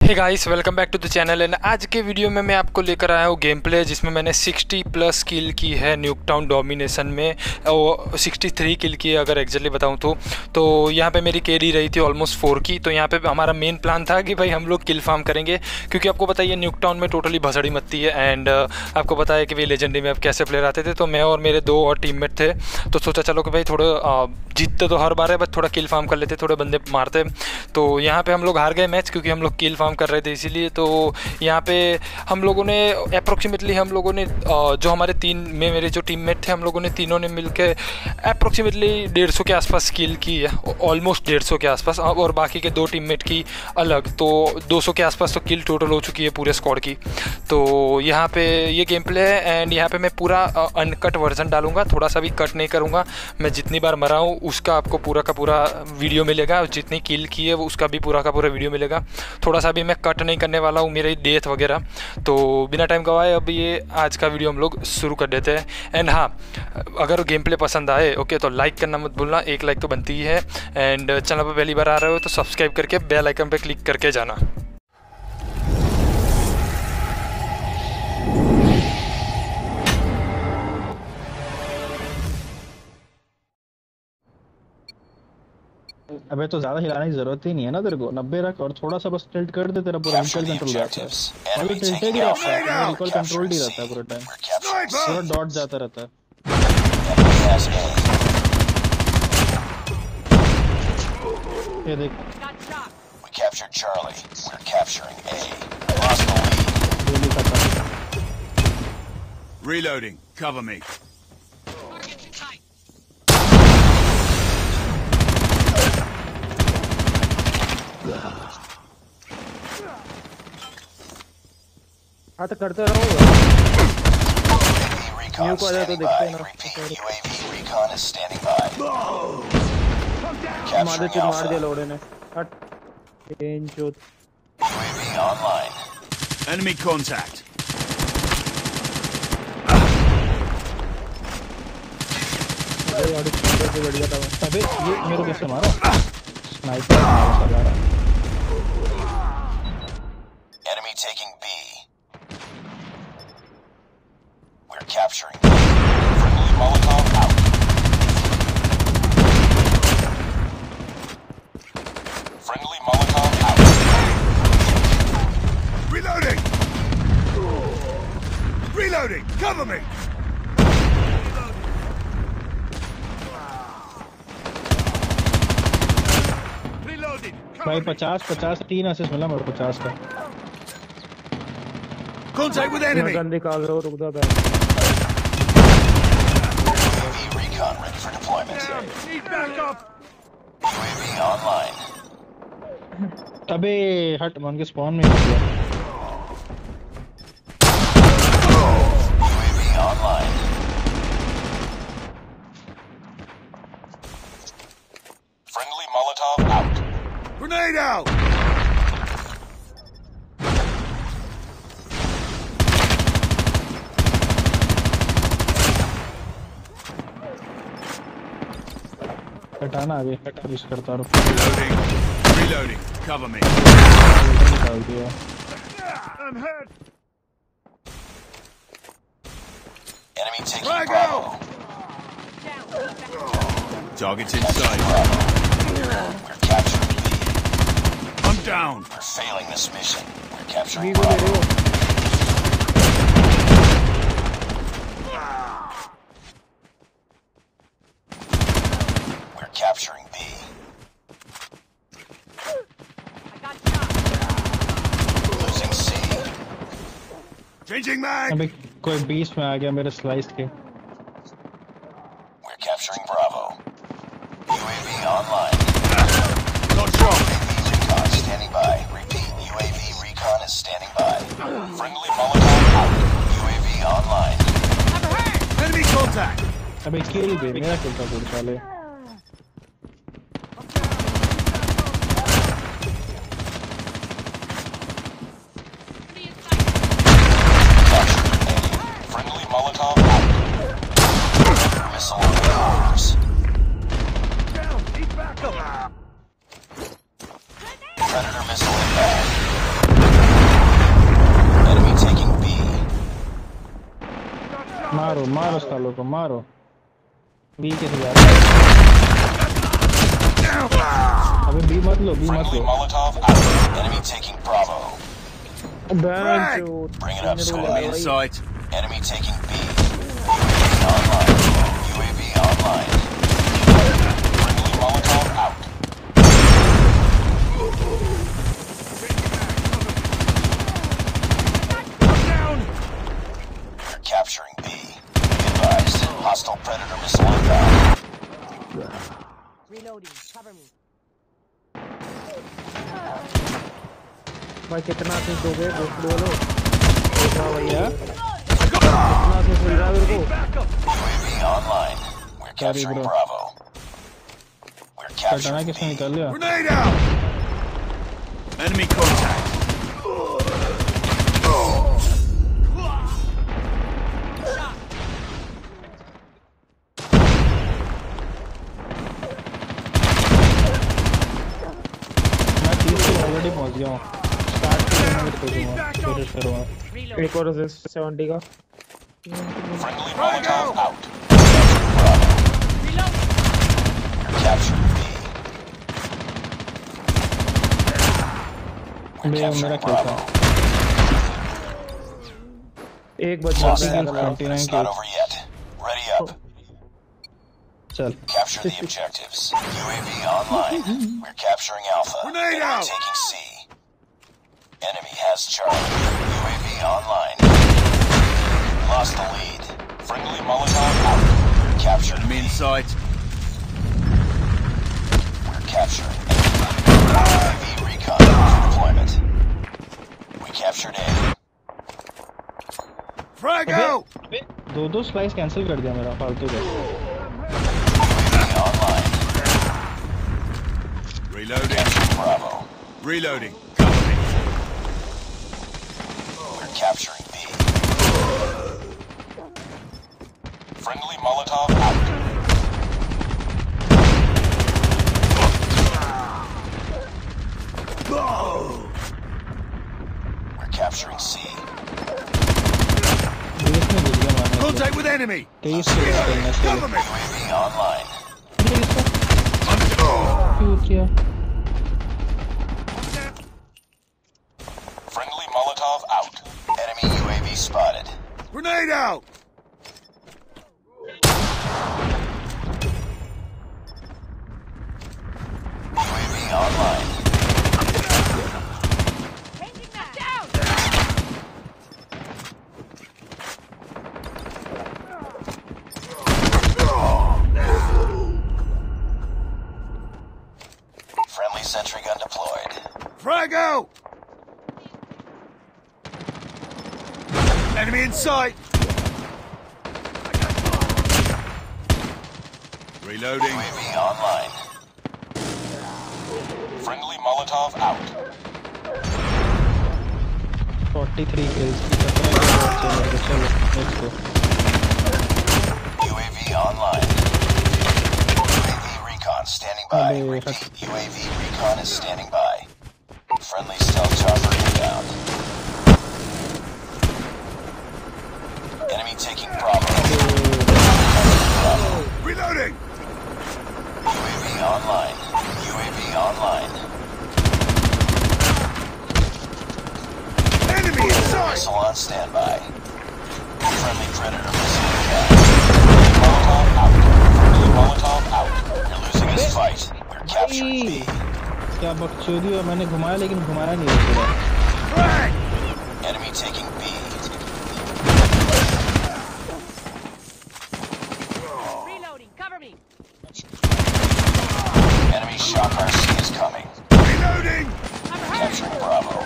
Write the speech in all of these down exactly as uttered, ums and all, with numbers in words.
Hey guys, welcome back to the channel. And आज के video में मैं आपको लेकर आया हूँ गेम प्ले जिसमें मैंने साठ प्लस किल की है न्यूकटाउन डोमिनेशन में। और तिरसठ किल की है अगर एग्जैक्टली बताऊँ तो तो यहाँ पे मेरी केडी रही थी ऑलमोस्ट फोर की। तो यहाँ पे हमारा मेन प्लान था कि भाई हम लोग किल फार्म करेंगे, क्योंकि आपको पता है न्यूकटाउन में टोटली भसड़ी मचती है। एंड आपको पता है कि भाई लेजेंडरी में अब कैसे प्लेयर आते थे। तो मैं और मेरे दो और टीममेट थे, तो सोचा चलो कि भाई थोड़े जीतते तो हर बार है, बस थोड़ा किल फार्म कर लेते, थोड़े बंदे मारते। तो यहाँ पे हम लोग हार गए मैच, क्योंकि हम लोग किल फार्म कर रहे थे इसीलिए। तो यहाँ पे हम लोगों ने अप्रोक्सीमेटली हम लोगों ने जो हमारे तीन में मेरे जो टीममेट थे, हम लोगों ने तीनों ने मिलकर अप्रोक्सीमेटली डेढ़ सौ के आसपास किल की है, ऑलमोस्ट डेढ़ सौ के आसपास। और बाकी के दो टीममेट की अलग, तो दो सौ के आसपास तो किल टोटल हो चुकी है पूरे स्क्वाड की। तो यहाँ पे ये गेम प्ले है। एंड यहाँ पे मैं पूरा अनकट वर्जन डालूंगा, थोड़ा सा भी कट नहीं करूँगा। मैं जितनी बार मरा हूँ उसका आपको पूरा का पूरा वीडियो मिलेगा, और जितनी किल की है वो उसका भी पूरा का पूरा वीडियो मिलेगा। थोड़ा सा भी मैं कट नहीं करने वाला हूँ मेरी डेथ वगैरह। तो बिना टाइम गवाए अब ये आज का वीडियो हम लोग शुरू कर देते हैं। एंड हाँ, अगर गेम प्ले पसंद आए ओके तो लाइक करना मत भूलना, एक लाइक तो बनती ही है। एंड चैनल पर पहली बार आ रहे हो तो सब्सक्राइब करके बेल आइकन पर क्लिक करके जाना। अबे तो ज्यादा हिलाने की जरूरत ही नहीं है ना तेरे को। नब्बे रख और थोड़ा सा बस टिल्ट कर दे, तेरा पूरा रिकॉल कंट्रोल रहता है। अभी टिल्टेड ही रहता है, रिकॉल कंट्रोल ही रहता है पूरा टाइम, पूरा डॉट जाता रहता है। ये देख, We captured Charlie. We're capturing A. Lost the lead. गोली खत्म। Reloading. Cover me. हाँ तो करते रहो। Recon standing by. Repeat. U A V recon is standing by. मार दे, मार दे लोड़े ने। हट। जो U A V online. Enemy contact. अबे ये मेरे को कैसे मारा? स्नाइपर मारा चला रहा। Enemy taking B. We're capturing B. Friendly Molotov out. Friendly Molotov out. Reloading. Reloading. Cover me. Reloading. भाई पचास पचास तीन असिस्ट मिला मेरे को पचास का। Contact with enemy. गन निकाल रहा हूँ, रुक जा। U A V recon ready for deployment. Need backup. U A V online. अबे हट, मान के स्पॉन में गया। U A V online. Friendly Molotov out. Grenade out. हटाना आगे, पुश करता रहो। Reloading. Reloading. Cover me. निकाल दिया। I'm hurt. Enemy taking Frag Bravo. Target's inside. We're capturing B. I'm down. We're failing this mission. We're capturing video ले Bravo. रहे हो। We're capturing B. Losing C. Changing mag. अबे कोई बीस में आ गया मेरे स्लाइस के। We're capturing Bravo. U A V online. Not shot. U A V recon standing by. Repeat. U A V recon is standing by. Friendly Molotov out. U A V online. Enemy contact. अबे किल भी मेरा किल था पूरे साले। Friendly Molotov out. Missile on yours. Down. Need backup. Predator missile inbound. मारो मारो सालों को मारो। बी कैसे जा रहा है? अबे बी मत लो, बी मत लो। Enemy taking Bravo. Bring it up, squad. In sight. Enemy taking B. U A V online. U A V online. Friendly Molotov out. We're capturing B. Be advised. Hostile Predator missile inbound. Reloading. Cover me. भाई कितना से दोगे दूसरे वालों? देखा भैया कितना से मिल रहा है मेरे को? U A V online. We're capturing Bravo. We're capturing किसने B. निकाल लिया? Grenade out! Enemy contact. मैं तीस पे ऑलरेडी पहुंच गया हूँ। स्टार्ट के लिए मैं करूँगा, फिर करूँगा। एक और रेजिस्ट सेवेंटी का। Friendly Molotov out. Capturing B. We're मेरा capturing क्या था? Bravo. एक बच Lost गया that group, but it's not over yet. Ready up. चल। Capture the objectives. U A V online. We're capturing Alpha. Grenade Enemy out! taking C. Enemy has Charlie. U A V online. Lost the lead. Friendly Molotov out. We're capturing Enemy B. in sight. We're capturing A. U A V recon for deployment. We captured A. Frag अबे out! अबे दो दो slice cancel कर दिया मेरा फालतू का। U A V online. Reloading. Capturing Bravo. Reloading. Cover me. We're capturing B. Friendly Molotov out. We're capturing C. बीस में गिर गया मारने से। Contact with enemy. तेईस से गिर गया से। Cover me. U A V online. क्यों किया? Friendly Molotov out. Enemy U A V spotted. Grenade out! U A V online. Changing back down. Friendly sentry gun deployed. Frag out! Enemy in sight! Reloading. U A V online. Friendly Molotov out. forty-three kills। चलो let's go। U A V online. U A V recon standing by. अबे, Repeat, U A V recon is standing by. Friendly stealth chopper inbound. Enemy taking Bravo. Bravo. Reloading! U A V online. U A V online. Enemy in sight! Missile on standby. Friendly Predator missile inbound. Molotov out. Friendly Molotov out. You're losing this fight. We're capturing B. क्या बकचोदी है, मैंने घुमाया लेकिन घुमाया नहीं है पूरा। Frag! Enemy taking B. Reloading. Cover me. Enemy shock R C is coming. Reloading! Capturing Bravo.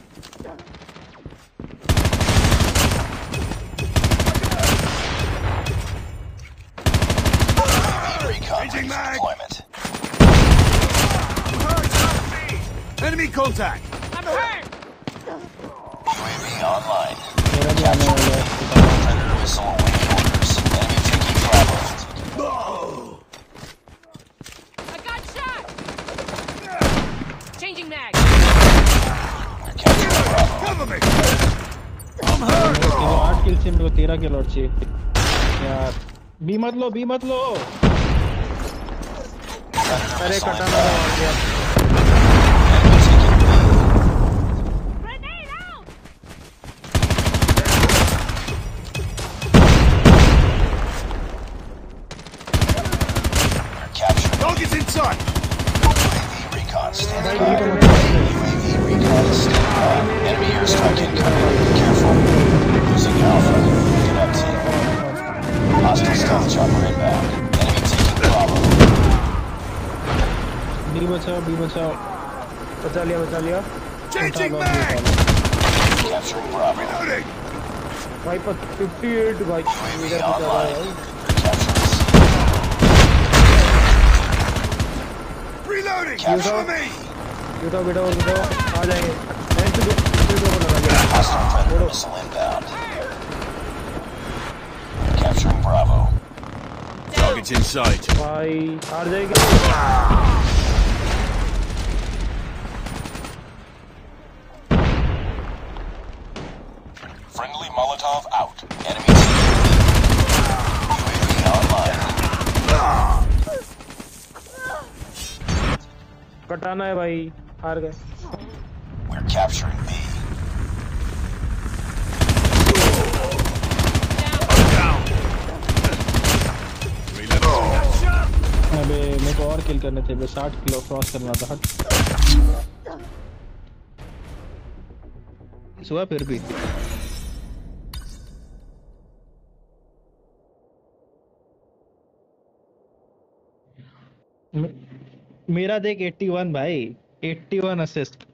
U A V recon ready Changing for mag. deployment. Enemy contact! I'm hurt. U A V online. मेरा भी आने वाला है। Predator missile awaiting orders. Enemy taking Bravo. I got shot. Changing mag. We're capturing Bravo. Cover me! I'm hurt! मेरे को आठ किल से मेरे को तेरह किल और चाहिए। यार बी मत लो, बी मत लो। Predator अरे missile कटाना inbound. मार दिया। Enemy taking B. Grenade out! We're capturing Target's in sight! U A V recon standing भाई by. ये तो मत U A V recon is standing by. Enemy airstrike incoming. Be careful. Losing Alpha. Good up, team. Hostile stealth chopper inbound. Enemy taking Bravo. B बचाओ, B बचाओ। बचा लिया बचा लिया Changing उठा लो, mag! उठा Capturing Bravo. Reloading! भाई पर अट्ठावन भाई U A V इधर पे चल रहा है online. भाई। Capturing Reloading! Capture Cover me! बेटा बेटा और बेटा आ जाएंगे। मैं तो दो दो को लगा दिया। C. Hostile Predator missile inbound. Capturing Bravo. Target's in sight. भाई हार जाएगी। Friendly Molotov out. Enemy taking B. U A V online. कटाना है भाई, हार गए। We're capturing B. Down! Reloading. अबे मेरे को और किल करने थे, बस साठ किलो क्रॉस करना था। हट सुबह फिर भी मे- मेरा देख इक्यासी भाई, इक्यासी असिस्ट।